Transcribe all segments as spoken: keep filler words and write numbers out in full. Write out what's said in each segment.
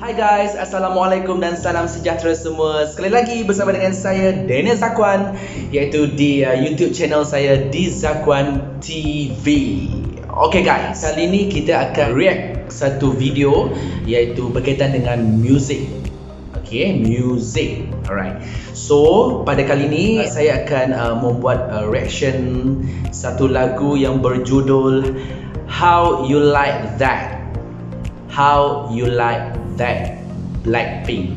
Hai guys, Assalamualaikum dan salam sejahtera semua. Sekali lagi bersama dengan saya Daniel Zakwan, iaitu di uh, YouTube channel saya di Zakwan T V. Okay guys, kali ini kita akan react satu video iaitu berkaitan dengan music. Okay, music. Alright. So, pada kali ini saya akan uh, membuat uh, reaction satu lagu yang berjudul How You Like That. How You Like That, Blackpink.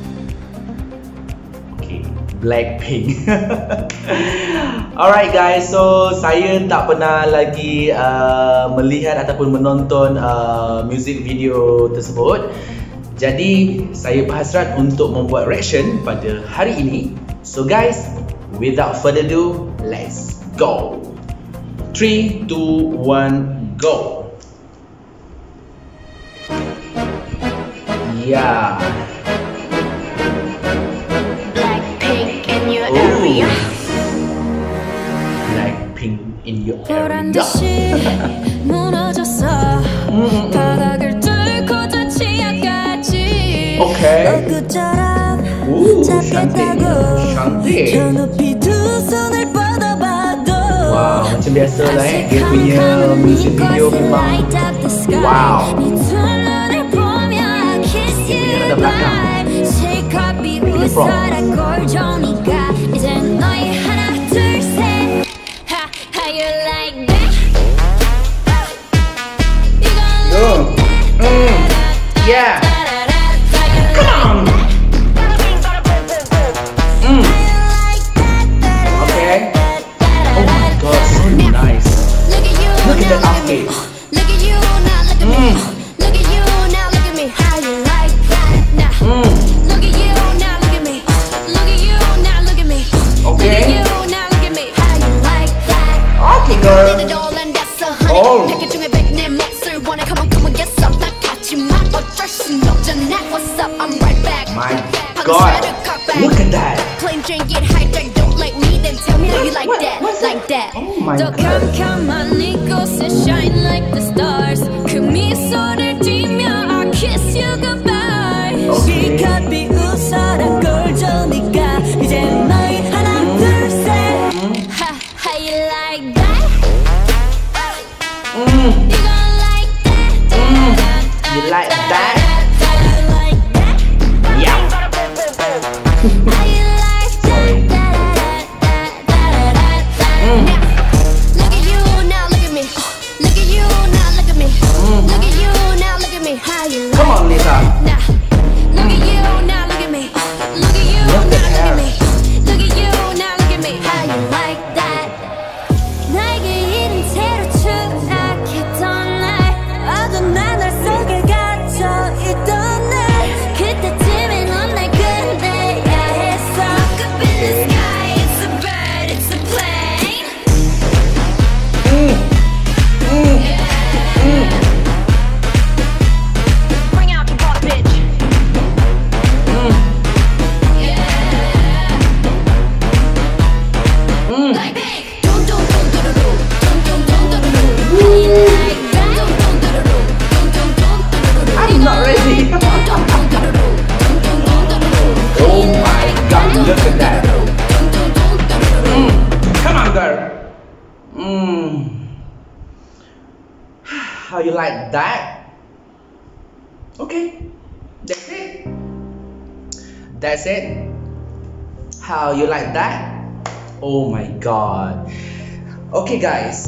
Okay, Blackpink. Alright guys, so saya tak pernah lagi uh, melihat ataupun menonton uh, music video tersebut. Jadi saya berhasrat untuk membuat reaction pada hari ini. So guys, without further ado, let's go. three, two, one, go. Yeah. Blackpink in your Ooh. area. Blackpink in your 보란 area. 듯이 무너졌어. 바닥을 뚫고 저 치아까지. Okay. 엊그처럼 Ooh, 잡겠다고. cantik. 저 높이 두 손을 뻗어봐도. Wow, macam biasa lah eh. Dia punya music video memang wow. Ada belakang. Ini pro. Go. Mm. Yeah. Come on. Mm. Okay. Oh my god, so nice. Look at that outfit. Mm. Mm. Okay. Okay, girl. Oh. My God. Look at that. Oh my God. You like that? Yeah. Sorry. Mm. Look at you now, look at me. Look at you now, look at me. Mm. Look at you now, look at me. How you like? Come on, Lisa. Nah. Look at you now, look at me. Look at you Look now, at look her. at me. Look at you now, look at me. How you like that? 나에게 이른 채로 추락했던 날, 어두운 나날 속에 갇혀 있던 날, 그때쯤에 넌 날 끝내야 했어. Look up in the sky, it's a bird, it's a plane. Mm. Mm. Mm. Bring out the boss, bitch. Mm. Mm. Blackpink. Dum dum dum dum dum dum dum dum dum dum. How you like that? Dum dum dum dum dum dum dum dum. I'm not ready. Dum dum dum dum dum dum dum dum dum. Oh my God, look at that. Mm. Come on, girl. Mm. How you like that? Okay, that's it. That's it. How you like that? Oh my God. Okay guys,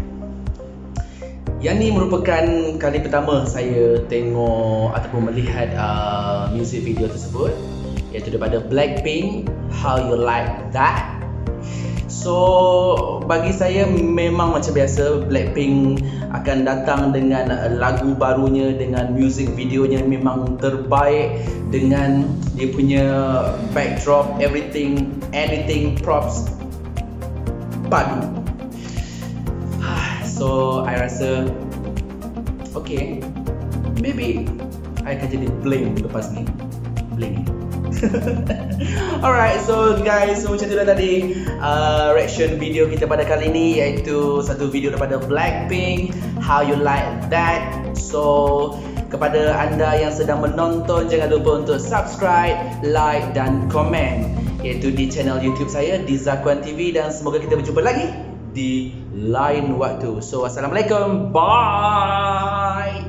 yang ni merupakan kali pertama saya tengok ataupun melihat uh, music video tersebut, iaitu daripada Blackpink, How You Like That. So bagi saya memang macam biasa, Blackpink akan datang dengan uh, lagu barunya, dengan music videonya memang terbaik, dengan dia punya backdrop, everything, editing, props padu. So I rasa okay, maybe I akan jadi bling lepas ni. Bling. Alright, so guys, so macam tu dah tadi uh, reaction video kita pada kali ni, iaitu satu video daripada Blackpink, How You Like That. So Kepada anda yang sedang menonton, jangan lupa untuk subscribe, like dan komen, iaitu di channel YouTube saya di Zakuan T V, dan semoga kita berjumpa lagi di lain waktu. So, assalamualaikum. Bye.